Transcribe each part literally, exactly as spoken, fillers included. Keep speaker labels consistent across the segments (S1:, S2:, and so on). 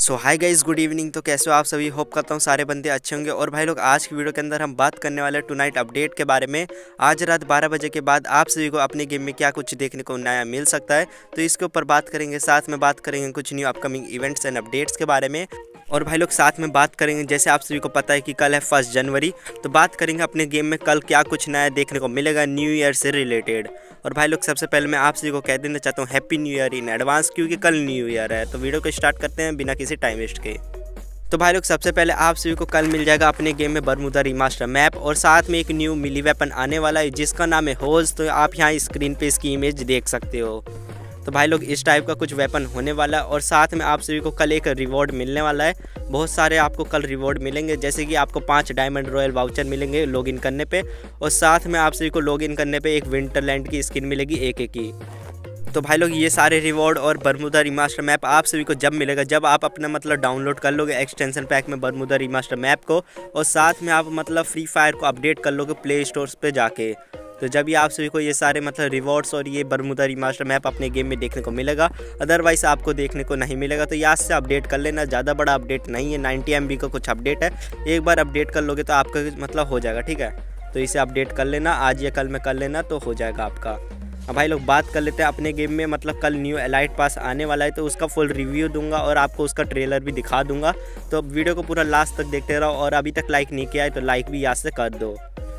S1: सो hi guys, good evening. तो कैसे हो आप सभी? होप करता हूँ सारे बंदे अच्छे होंगे। और भाई लोग, आज की वीडियो के अंदर हम बात करने वाले हैं टू नाइट अपडेट के बारे में। आज रात बारह बजे के बाद आप सभी को अपने गेम में क्या कुछ देखने को नया मिल सकता है, तो इसके ऊपर बात करेंगे। साथ में बात करेंगे कुछ new upcoming events and updates के बारे में। और भाई लोग, साथ में बात करेंगे, जैसे आप सभी को पता है कि कल है फर्स्ट जनवरी, तो बात करेंगे अपने गेम में कल क्या कुछ नया देखने को मिलेगा न्यू ईयर से रिलेटेड। और भाई लोग, सबसे पहले मैं आप सभी को कह देना चाहता हूँ happy new year in advance, क्योंकि कल न्यू ईयर है। तो वीडियो को स्टार्ट करते हैं बिना किसी टाइम वेस्ट के। तो भाई लोग, सबसे पहले आप सभी को कल मिल जाएगा अपने गेम में बरमूदा रिमास्टर मैप, और साथ में एक न्यू मिली वेपन आने वाला है जिसका नाम है होज। तो आप यहाँ स्क्रीन पे इसकी इमेज देख सकते हो। तो भाई लोग, इस टाइप का कुछ वेपन होने वाला है। और साथ में आप सभी को कल एक रिवॉर्ड मिलने वाला है। बहुत सारे आपको कल रिवॉर्ड मिलेंगे, जैसे कि आपको पाँच डायमंड रॉयल वाउचर मिलेंगे लॉगिन करने पे, और साथ में आप सभी को लॉगिन करने पे एक विंटरलैंड की स्किन मिलेगी एक एक की। तो भाई लोग, ये सारे रिवॉर्ड और बरमूदा रिमास्टर मैप आप सभी को जब मिलेगा, जब आप अपना मतलब डाउनलोड कर लोगे एक्सटेंशन पैक में बरमूदा रिमास्टर मैप को, और साथ में आप मतलब फ्री फायर को अपडेट कर लोगे प्ले स्टोर्स पे जाके। तो जब ये आप सभी को ये सारे मतलब रिवॉर्ड्स और ये बरमूदा रिमास्टर मैप अपने गेम में देखने को मिलेगा, अदरवाइज आपको देखने को नहीं मिलेगा। तो यहाँ से अपडेट कर लेना, ज़्यादा बड़ा अपडेट नहीं है, नाइन्टी एम बी का कुछ अपडेट है। एक बार अपडेट कर लोगे तो आपका मतलब हो जाएगा, ठीक है। तो इसे अपडेट कर लेना, आज या कल में कर लेना, तो हो जाएगा आपका। अब भाई लोग, बात कर लेते हैं अपने गेम में मतलब कल न्यू एलाइट पास आने वाला है, तो उसका फुल रिव्यू दूंगा और आपको उसका ट्रेलर भी दिखा दूंगा। तो वीडियो को पूरा लास्ट तक देखते रहो, और अभी तक लाइक नहीं किया है तो लाइक भी यहाँ से कर दो।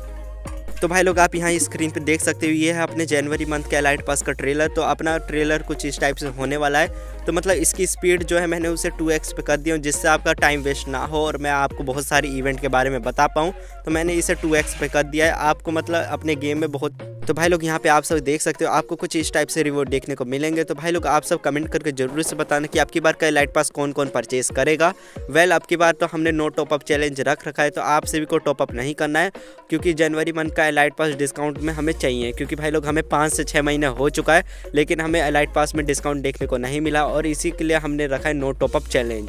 S1: तो भाई लोग, आप यहाँ स्क्रीन पे देख सकते हो, ये है अपने जनवरी मंथ के एलाइट पास का ट्रेलर। तो अपना ट्रेलर कुछ इस टाइप से होने वाला है। तो मतलब इसकी स्पीड जो है मैंने उसे टू एक्स पे कर दिया हूँ, जिससे आपका टाइम वेस्ट ना हो और मैं आपको बहुत सारी इवेंट के बारे में बता पाऊँ। तो मैंने इसे टू एक्स पे कर दिया है, आपको मतलब अपने गेम में बहुत। तो भाई लोग, यहाँ पे आप सब देख सकते हो, आपको कुछ इस टाइप से रिवॉर्ड देखने को मिलेंगे। तो भाई लोग, आप सब कमेंट करके जरूर से बताना कि आपकी बार का एलाइट पास कौन कौन परचेज करेगा। वेल, आपकी बार तो हमने नो टॉपअप चैलेंज रख रखा है, तो आप सभी को टॉपअप नहीं करना है, क्योंकि जनवरी मंथ का एलाइट पास डिस्काउंट में हमें चाहिए। क्योंकि भाई लोग, हमें पाँच से छः महीने हो चुका है, लेकिन हमें एलाइट पास में डिस्काउंट देखने को नहीं मिला, और इसी के लिए हमने रखा है नो टॉपअप चैलेंज।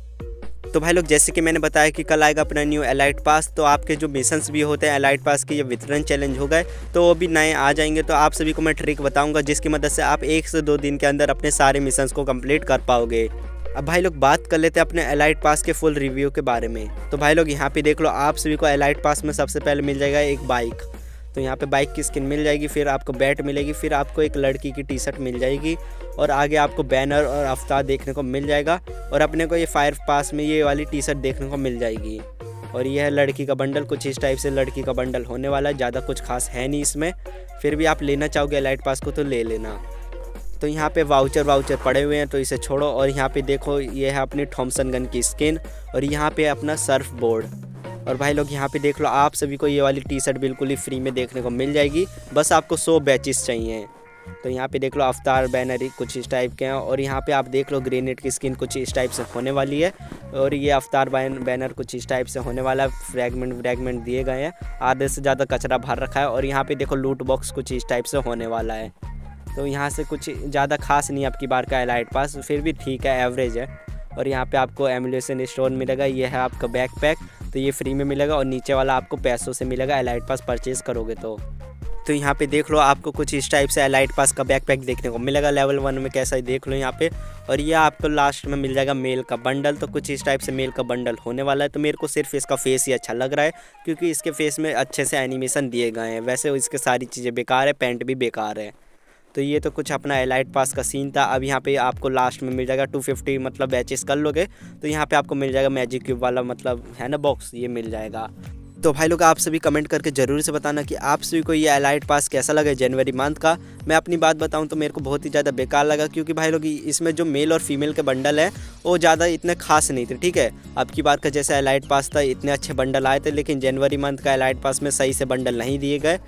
S1: तो भाई लोग, जैसे कि मैंने बताया कि कल आएगा अपना न्यू एलाइट पास, तो आपके जो मिशंस भी होते हैं एलाइट पास के, ये वितरण चैलेंज हो गए, तो वो भी नए आ जाएंगे। तो आप सभी को मैं ट्रिक बताऊंगा, जिसकी मदद से आप एक से दो दिन के अंदर अपने सारे मिशंस को कंप्लीट कर पाओगे। अब भाई लोग, बात कर लेते हैं अपने एलाइट पास के फुल रिव्यू के बारे में। तो भाई लोग, यहाँ पे देख लो, आप सभी को एलाइट पास में सबसे पहले मिल जाएगा एक बाइक। तो यहाँ पे बाइक की स्किन मिल जाएगी, फिर आपको बैट मिलेगी, फिर आपको एक लड़की की टी शर्ट मिल जाएगी, और आगे आपको बैनर और अफ्तार देखने को मिल जाएगा। और अपने को ये फायर पास में ये वाली टी शर्ट देखने को मिल जाएगी। और ये है लड़की का बंडल, कुछ इस टाइप से लड़की का बंडल होने वाला है। ज़्यादा कुछ खास है नहीं इसमें, फिर भी आप लेना चाहोगे एलाइट पास को तो ले लेना। तो यहाँ पे वाउचर वाउचर पड़े हुए हैं, तो इसे छोड़ो। और यहाँ पे देखो, ये है अपनी थॉमसन गन की स्किन, और यहाँ पे अपना सर्फ बोर्ड। और भाई लोग, यहाँ पे देख लो, आप सभी को ये वाली टी शर्ट बिल्कुल ही फ्री में देखने को मिल जाएगी, बस आपको सौ बैचेस चाहिए। तो यहाँ पे देख लो, अवतार बैनर कुछ इस टाइप के हैं। और यहाँ पे आप देख लो, ग्रेनेड की स्किन कुछ इस टाइप से होने वाली है, और ये अवतार बैनर कुछ इस टाइप से होने वाला है। फ्रैगमेंट फ्रैगमेंट दिए गए हैं, आधे से ज़्यादा कचरा भर रखा है। और यहाँ पे देखो, लूट बॉक्स कुछ इस टाइप से होने वाला है। तो यहाँ से कुछ ज़्यादा खास नहीं आपकी बार का एलाइट पास, फिर भी ठीक है, एवरेज है। और यहाँ पे आपको एमुलेशन स्टोन मिलेगा, ये है आपका बैकपैक, तो ये फ्री में मिलेगा, और नीचे वाला आपको पैसों से मिलेगा एलाइट पास परचेज़ करोगे तो। तो यहाँ पे देख लो, आपको कुछ इस टाइप से एलाइट पास का बैकपैक देखने को मिलेगा लेवल वन में, कैसा ही देख लो यहाँ पे। और ये आपको लास्ट में मिल जाएगा मेल का बंडल, तो कुछ इस टाइप से मेल का बंडल होने वाला है। तो मेरे को सिर्फ इसका फेस ही अच्छा लग रहा है, क्योंकि इसके फेस में अच्छे से एनिमेशन दिए गए हैं। वैसे इसके सारी चीज़ें बेकार है, पैंट भी बेकार है। तो ये तो कुछ अपना एलाइट पास का सीन था। अब यहाँ पे आपको लास्ट में मिल जाएगा टू फिफ्टी मतलब बैचेस कर लोगे, तो यहाँ पे आपको मिल जाएगा मैजिक क्यूब वाला मतलब है ना बॉक्स, ये मिल जाएगा। तो भाई लोग, आप सभी कमेंट करके ज़रूर से बताना कि आप सभी को ये एलाइट पास कैसा लगा जनवरी मंथ का। मैं अपनी बात बताऊं तो मेरे को बहुत ही ज़्यादा बेकार लगा, क्योंकि भाई लोग, इसमें जो मेल और फीमेल के बंडल है वो ज़्यादा इतने खास नहीं थे, ठीक है। अब की बात का जैसे एलाइट पास था, इतने अच्छे बंडल आए थे, लेकिन जनवरी मंथ का एलाइट पास में सही से बंडल नहीं दिए गए।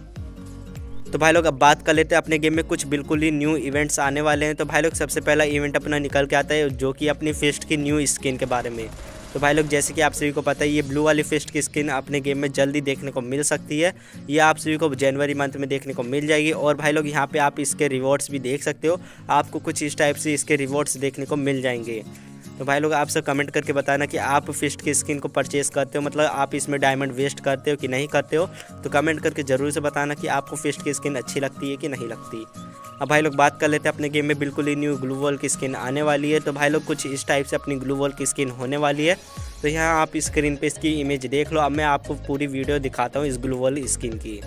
S1: तो भाई लोग, अब बात कर लेते हैं अपने गेम में कुछ बिल्कुल ही न्यू इवेंट्स आने वाले हैं। तो भाई लोग, सबसे पहला इवेंट अपना निकल के आता है, जो कि अपनी फिस्ट की न्यू स्किन के बारे में। तो भाई लोग, जैसे कि आप सभी को पता है, ये ब्लू वाली फिस्ट की स्किन अपने गेम में जल्दी देखने को मिल सकती है। ये आप सभी को जनवरी मंथ में देखने को मिल जाएगी। और भाई लोग, यहाँ पे आप इसके रिवॉर्ड्स भी देख सकते हो, आपको कुछ इस टाइप से इसके रिवॉर्ड्स देखने को मिल जाएंगे। तो भाई लोग, आप सब कमेंट करके बताना कि आप फिस्ट की स्किन को परचेज़ करते हो, मतलब आप इसमें डायमंड वेस्ट करते हो कि नहीं करते हो। तो कमेंट करके ज़रूर से बताना कि आपको फिस्ट की स्किन अच्छी लगती है कि नहीं लगती। अब भाई लोग बात कर लेते हैं अपने गेम में बिल्कुल ही न्यू ग्लू वॉल की स्किन आने वाली है। तो भाई लोग कुछ इस टाइप से अपनी ग्लू वॉल की स्किन होने वाली है। तो यहाँ आप स्क्रीन पे इसकी इमेज देख लो। अब मैं आपको पूरी वीडियो दिखाता हूँ इस ग्लू वॉल स्किन की।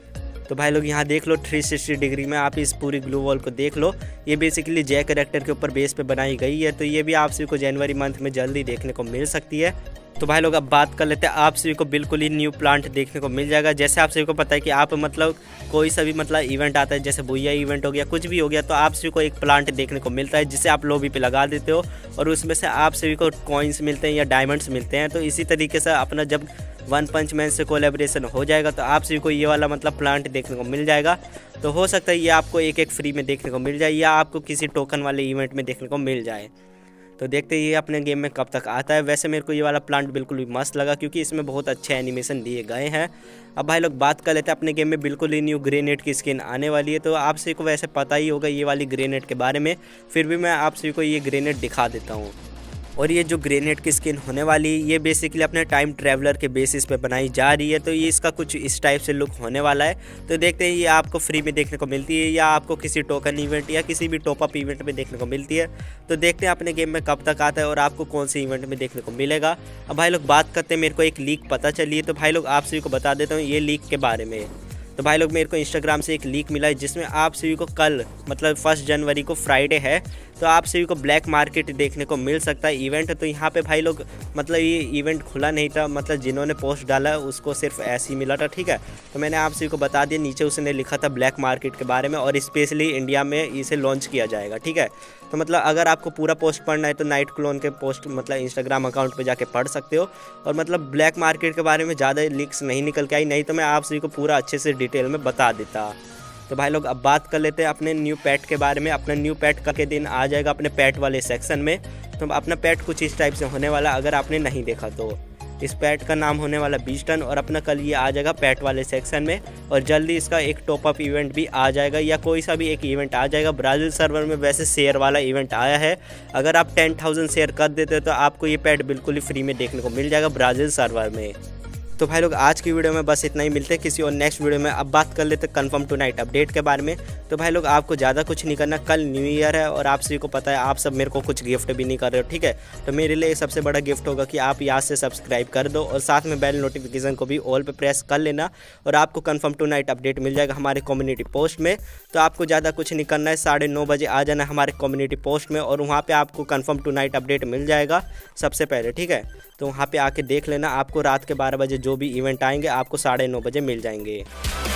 S1: तो भाई लोग यहाँ देख लो थ्री सिक्सटी डिग्री में आप इस पूरी ग्लू वॉल को देख लो। ये बेसिकली जय कैरेक्टर के ऊपर बेस पे बनाई गई है। तो ये भी आप सभी को जनवरी मंथ में जल्दी देखने को मिल सकती है। तो भाई लोग अब बात कर लेते हैं, आप सभी को बिल्कुल ही न्यू प्लांट देखने को मिल जाएगा। जैसे आप सभी को पता है कि आप मतलब कोई सा भी मतलब इवेंट आता है, जैसे बुइया इवेंट हो गया, कुछ भी हो गया, तो आप सभी को एक प्लांट देखने को मिलता है जिसे आप लॉबी पे लगा देते हो और उसमें से आप सभी को कॉइन्स मिलते हैं या डायमंड्स मिलते हैं। तो इसी तरीके से अपना जब वन पंच मैन से कोलैबोरेशन हो जाएगा तो आप सभी को ये वाला मतलब प्लांट देखने को मिल जाएगा। तो हो सकता है ये आपको एक एक फ्री में देखने को मिल जाए या आपको किसी टोकन वाले इवेंट में देखने को मिल जाए। तो देखते हैं ये अपने गेम में कब तक आता है। वैसे मेरे को ये वाला प्लांट बिल्कुल भी मस्त लगा क्योंकि इसमें बहुत अच्छे एनिमेशन दिए गए हैं। अब भाई लोग बात कर लेते हैं अपने गेम में बिल्कुल ही न्यू ग्रेनेड की स्किन आने वाली है। तो आप सभी को वैसे पता ही होगा ये वाली ग्रेनेड के बारे में, फिर भी मैं आप सभी को ये ग्रेनेड दिखा देता हूँ। और ये जो ग्रेनेड की स्किन होने वाली ये बेसिकली अपने टाइम ट्रैवलर के बेसिस पे बनाई जा रही है। तो ये इसका कुछ इस टाइप से लुक होने वाला है। तो देखते हैं ये आपको फ्री में देखने को मिलती है या आपको किसी टोकन इवेंट या किसी भी टॉप अप इवेंट में देखने को मिलती है। तो देखते हैं अपने गेम में कब तक आता है और आपको कौन से इवेंट में देखने को मिलेगा। अब भाई लोग बात करते हैं, मेरे को एक लीक पता चली है। तो भाई लोग आप सभी को बता देता हूँ ये लीक के बारे में। तो भाई लोग मेरे को इंस्टाग्राम से एक लीक मिला है जिसमें आप सभी को कल मतलब फर्स्ट जनवरी को फ्राइडे है तो आप सभी को ब्लैक मार्केट देखने को मिल सकता है इवेंट। तो यहाँ पे भाई लोग मतलब ये इवेंट खुला नहीं था, मतलब जिन्होंने पोस्ट डाला उसको सिर्फ ऐसे ही मिला था, ठीक है। तो मैंने आप सभी को बता दिया, नीचे उसने लिखा था ब्लैक मार्केट के बारे में और स्पेशली इंडिया में इसे लॉन्च किया जाएगा, ठीक है। तो मतलब अगर आपको पूरा पोस्ट पढ़ना है तो नाइट क्लोन के पोस्ट मतलब इंस्टाग्राम अकाउंट पे जाके पढ़ सकते हो। और मतलब ब्लैक मार्केट के बारे में ज़्यादा लीक्स नहीं निकल के आई, नहीं तो मैं आप सभी को पूरा अच्छे से डिटेल में बता देता। तो भाई लोग अब बात कर लेते हैं अपने न्यू पैट के बारे में। अपना न्यू पैट का के दिन आ जाएगा अपने पैट वाले सेक्शन में। तो अपना पैट कुछ इस टाइप से होने वाला, अगर आपने नहीं देखा तो। इस पैट का नाम होने वाला बीस्टन और अपना कल ये आ जाएगा पैट वाले सेक्शन में। और जल्दी इसका एक टॉप अप इवेंट भी आ जाएगा या कोई सा भी एक इवेंट आ जाएगा। ब्राज़ील सर्वर में वैसे शेयर वाला इवेंट आया है, अगर आप टेन थाउजेंड शेयर कर देते हो तो आपको ये पैट बिल्कुल ही फ्री में देखने को मिल जाएगा ब्राज़ील सर्वर में। तो भाई लोग आज की वीडियो में बस इतना ही, मिलते हैं किसी और नेक्स्ट वीडियो में। अब बात कर लेते हैं कंफर्म टू नाइट अपडेट के बारे में। तो भाई लोग आपको ज़्यादा कुछ नहीं करना, कल न्यू ईयर है और आप सभी को पता है आप सब मेरे को कुछ गिफ्ट भी नहीं कर रहे हो, ठीक है। तो मेरे लिए सबसे बड़ा गिफ्ट होगा कि आप यहाँ से सब्सक्राइब कर दो और साथ में बेल नोटिफिकेशन को भी ऑल पे प्रेस कर लेना और आपको कंफर्म टू नाइट अपडेट मिल जाएगा हमारे कम्युनिटी पोस्ट में। तो आपको ज़्यादा कुछ नहीं करना है, साढ़े नौ बजे आ जाना हमारे कम्युनिटी पोस्ट में और वहाँ पर आपको कंफर्म टू नाइट अपडेट मिल जाएगा सबसे पहले, ठीक है। तो वहाँ पे आके देख लेना, आपको रात के बारह बजे जो भी इवेंट आएंगे आपको साढ़े नौ बजे मिल जाएंगे।